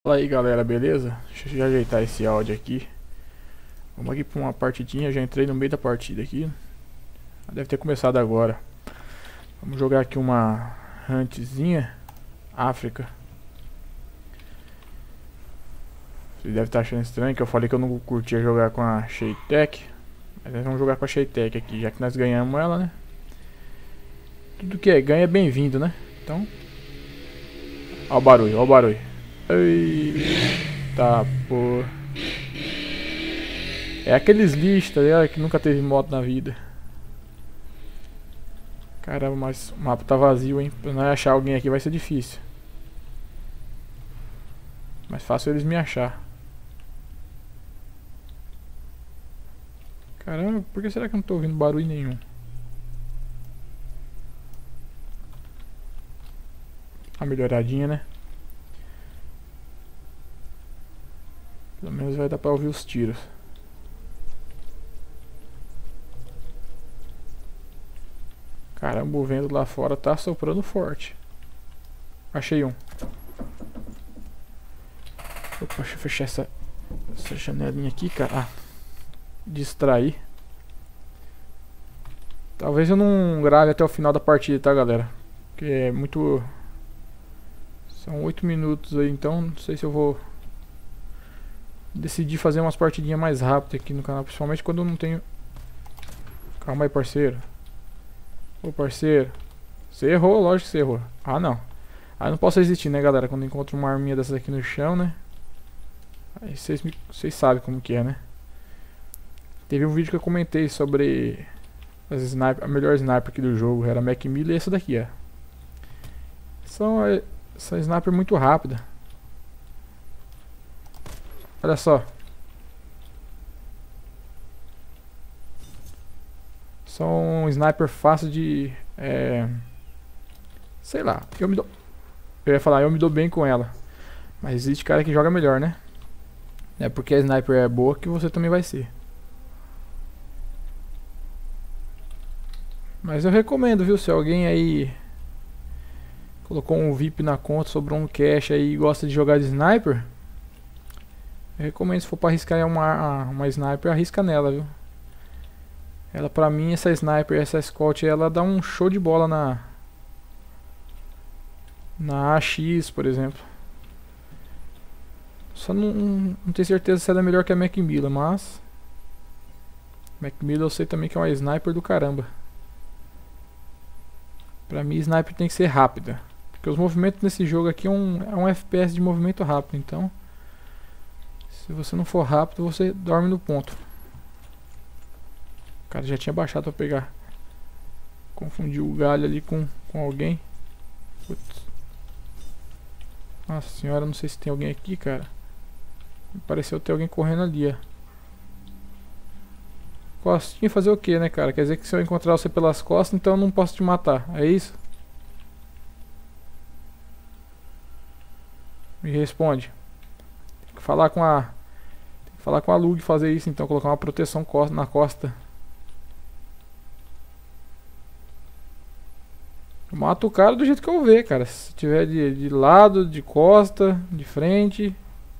Fala aí galera, beleza? Deixa eu ajeitar esse áudio aqui. Vamos aqui pra uma partidinha, já entrei no meio da partida aqui. Deve ter começado agora. Vamos jogar aqui uma huntzinha África. Vocês devem estar achando estranho que eu falei que eu não curtia jogar com a Shaytek. Mas nós vamos jogar com a Shaytek aqui, já que nós ganhamos ela, né? Tudo que é ganho é bem-vindo, né? Então... Ó o barulho, ó o barulho. Eita porra. É aqueles lixos, tá ligado? Que nunca teve moto na vida. Caramba, mas o mapa tá vazio, hein? Pra nós achar alguém aqui vai ser difícil. Mais fácil eles me achar. Caramba, por que será que eu não tô ouvindo barulho nenhum? Uma melhoradinha, né? Pelo menos vai dar pra ouvir os tiros. Caramba, o vento lá fora tá soprando forte. Achei um. Opa, deixa eu fechar essa janelinha aqui, cara. Ah, distrair. Talvez eu não grave até o final da partida, tá, galera? Porque é muito... São 8 minutos aí, então não sei se eu vou... Decidi fazer umas partidinhas mais rápidas aqui no canal, principalmente quando eu não tenho... Calma aí, parceiro. Ô, parceiro. Você errou, lógico que você errou. Ah, não. Aí não posso resistir, né, galera? Quando eu encontro uma arminha dessas aqui no chão, né? Aí vocês sabem como que é, né? Teve um vídeo que eu comentei sobre as sniper, a melhor sniper aqui do jogo. Era a Mac Miller e essa daqui, ó. Essa sniper muito rápida. Olha só. São um sniper fácil de... sei lá. Eu ia falar, eu me dou bem com ela. Mas existe cara que joga melhor, né? Não é porque a sniper é boa que você também vai ser. Mas eu recomendo, viu? Se alguém aí colocou um VIP na conta, sobrou um cash aí e gosta de jogar de sniper, eu recomendo, se for pra arriscar uma sniper, arrisca nela, viu? Ela, pra mim, essa sniper, essa Scout, ela dá um show de bola na AX, por exemplo. Só não tenho certeza se ela é melhor que a Mac Miller, mas... Mac Miller eu sei também que é uma sniper do caramba. Pra mim, sniper tem que ser rápida. Porque os movimentos nesse jogo aqui é um FPS de movimento rápido, então... Se você não for rápido, você dorme no ponto. O cara já tinha baixado pra pegar. Confundiu o galho ali com alguém. Putz. Nossa senhora, não sei se tem alguém aqui, cara. Me pareceu ter alguém correndo ali, ó. Costinha fazer o que, né, cara? Quer dizer que se eu encontrar você pelas costas, então eu não posso te matar. É isso? Me responde. Tem que falar com a... Tem que falar com a Lug fazer isso, então. Colocar uma proteção na costa. Eu mato o cara do jeito que eu ver, cara. Se tiver de lado, de costa, de frente...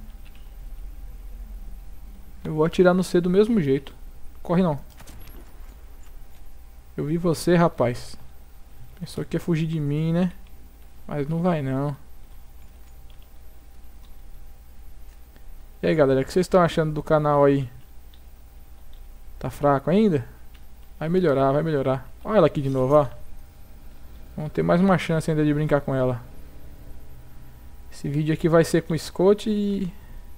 Eu vou atirar no C do mesmo jeito. Corre não. Eu vi você, rapaz. Pensou que ia fugir de mim, né? Mas não vai não. E aí, galera, o que vocês estão achando do canal aí? Tá fraco ainda? Vai melhorar, vai melhorar. Olha ela aqui de novo, ó. Vamos ter mais uma chance ainda de brincar com ela. Esse vídeo aqui vai ser com Scott e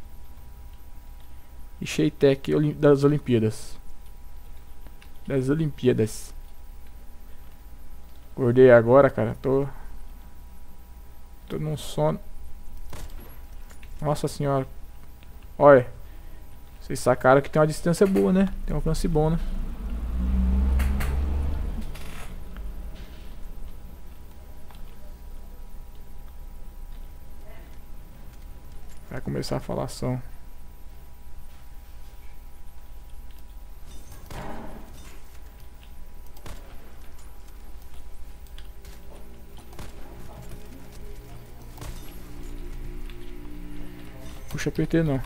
Shaytek das Olimpíadas. Das Olimpíadas. Acordei agora, cara. Tô num sono. Nossa senhora. Olha. Vocês sacaram que tem uma distância boa, né? Tem um alcance bom, né? Vai começar a falação. Puxa PT não.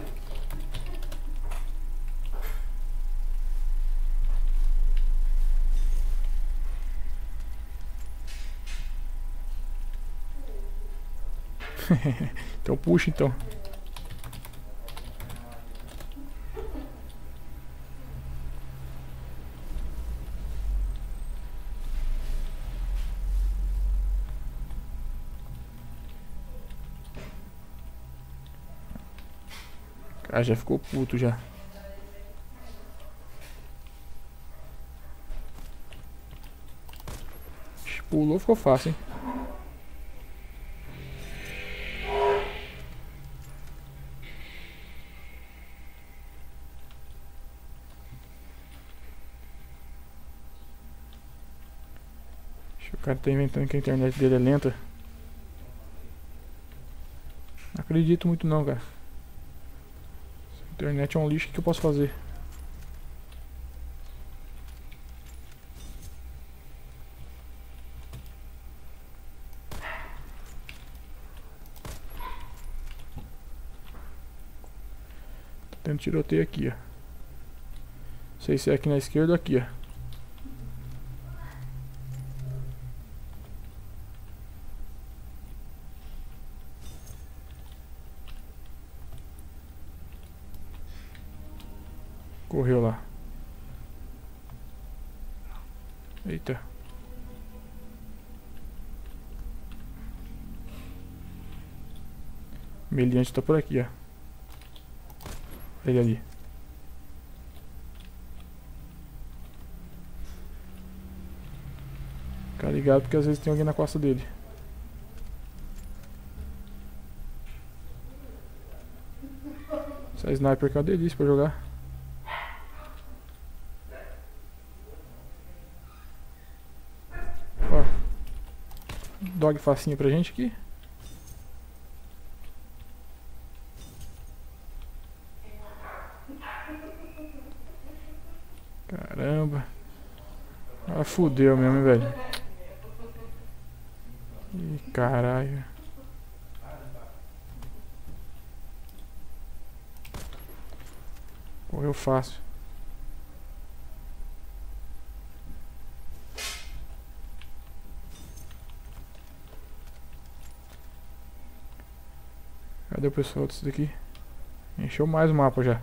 Então puxa então. Ah, já ficou puto já. Pulou, ficou fácil, hein? O cara tá inventando que a internet dele é lenta. Não acredito muito não, cara. Se a internet é um lixo, o que eu posso fazer? Tá tendo tiroteio aqui, ó. Não sei se é aqui na esquerda ou aqui, ó. Correu lá. Eita. Meliante tá por aqui, ó. Ele ali. Fica ligado porque às vezes tem alguém na costa dele. Essa sniper que é uma delícia pra jogar. Ó. Dog facinho pra gente aqui. Caramba. Ah, fudeu mesmo, hein, velho. Ih, caralho. Correu fácil. Cadê o pessoal disso daqui? Encheu mais o mapa já.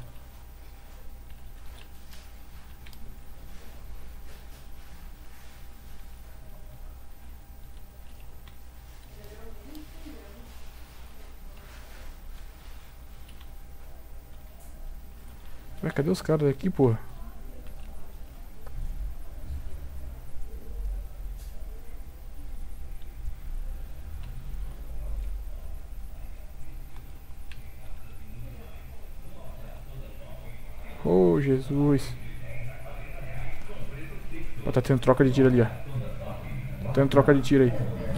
Ué, cadê os caras daqui, porra? Oh, Jesus. Ó, tá tendo troca de tiro ali, ó. Tá tendo troca de tiro aí.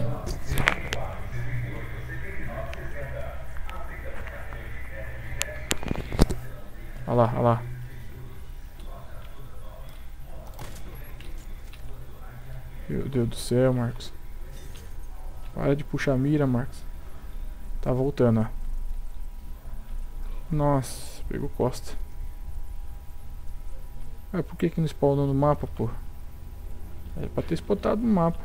Olha lá, olha lá. Meu Deus do céu, Marcos. Para de puxar a mira, Marcos. Tá voltando, ó. Nossa, pegou costa. Ué, por que que não spawnou no mapa, pô? É pra ter spotado no mapa.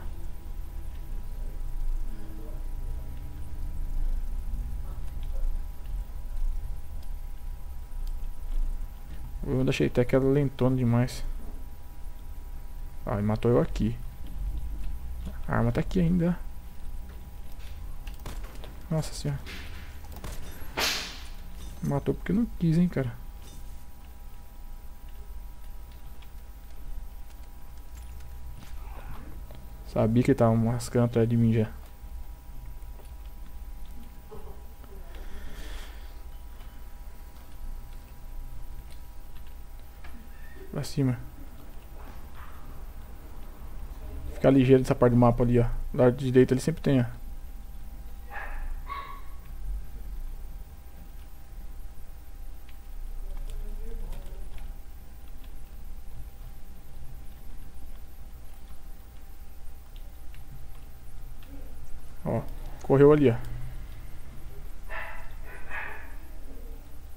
Eu ainda achei até que era lentona demais. Ah, ele matou eu aqui. A arma tá aqui ainda. Nossa senhora. Matou porque não quis, hein, cara. Sabia que ele tava mascando atrás de mim já. Pra cima. Fica ligeiro nessa parte do mapa ali, ó. Do lado direito ele sempre tem, ó. Ó, correu ali, ó.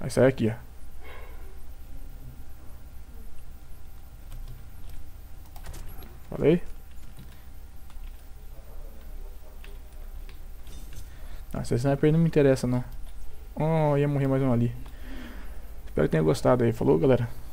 Vai sair aqui, ó. Falei? Esse sniper não me interessa, não. Oh, ia morrer mais um ali. Espero que tenha gostado aí. Falou, galera.